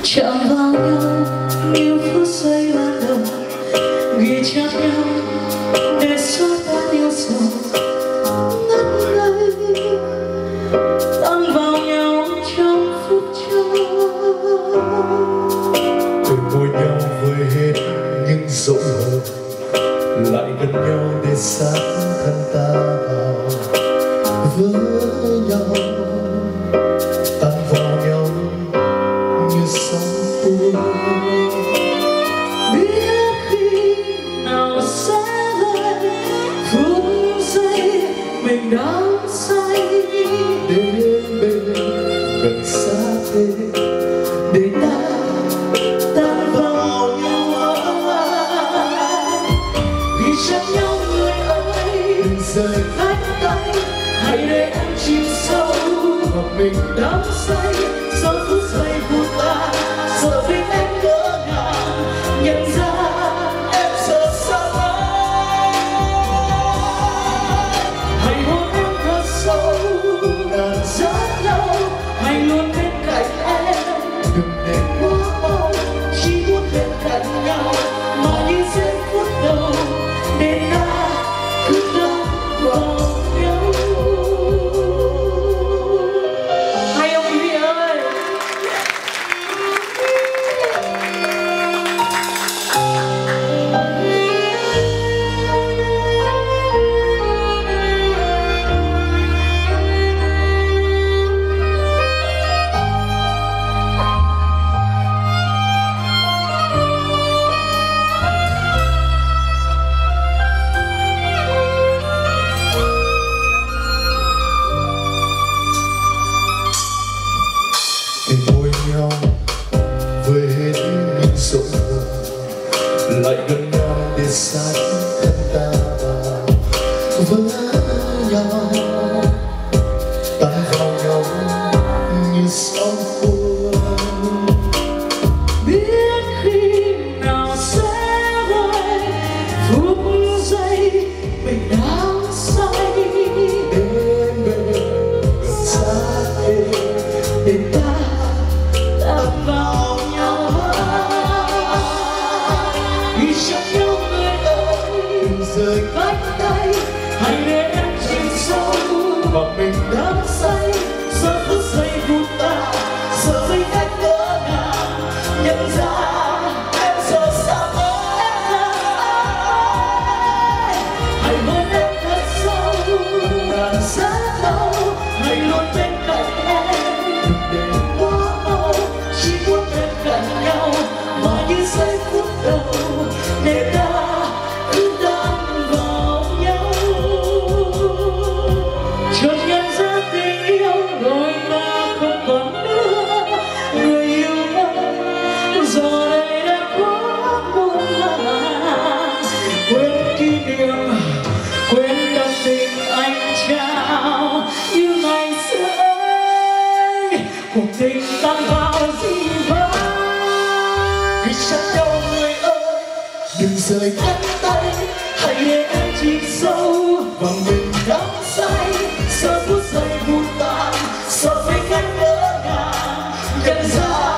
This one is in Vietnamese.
chạm vào nhau như phút giây ban đầu, ghi chặt nhau để xóa tan yêu sầu ngất ngây, tan vào nhau trong phút chốc. Từ môi nhau vơi hết những dấu hờn, lại gần nhau để sáng thân ta vào với nhau, tan vào nhau như sóng tuôn. Biết khi nào sẽ về phút giây mình đắm say, Đến bên gần xa thế để ta tan vào nhau. Vì chạm nhau người ơi, đừng rời cánh tay hãy để em chìm sâu và mình đắm say. Giờ phút giây của ta giờ vì em ngỡ ngàng nhận ra em giờ xa lắm. Hãy hôn em thật sâu rất lâu, hãy luôn bên cạnh em, đừng để quá mau chỉ muốn bên cạnh nhau mà như giây phút đầu để ta cứ đắm vào nhau. Hay không quý vị ơi? Tình môi nhau vơi hết những dấu hờn, lại gần nhau để sát thân ta vào với nhau, tan vào nhau như sóng cuốn. Biết khi nào sẽ về phút giây mình đang say, Đến bên gần xa thế để ta tan vào nhau. Vì chạm nhau người ơi, đừng rời cánh tay hãy để em chìm sâu và mình đắm say. Giờ phút giây của ta giờ với cách ngỡ ngàng nhận ra em giờ xa lắm. Hãy hôn em thật sâu rất lâu, hãy luôn bên cạnh em, để quá mau chỉ muốn bên cạnh nhau mà như giây phút đầu để ta cứ đắm vào nhau. Chợt nhận ra tình yêu rồi ta không còn nữa, người yêu ơi giờ đây đã quá muộn màng. Quên kỷ niệm, quên tâm tình anh trao như ngày xưa ấy, cuộc tình tan vào gì vỡ. vì chạm nhau người ơi, đừng rời cánh tay Hãy để em chìm sâu và mình đắm say. Giờ phút giây buồn tan giờ với cách ngỡ ngàng nhận ra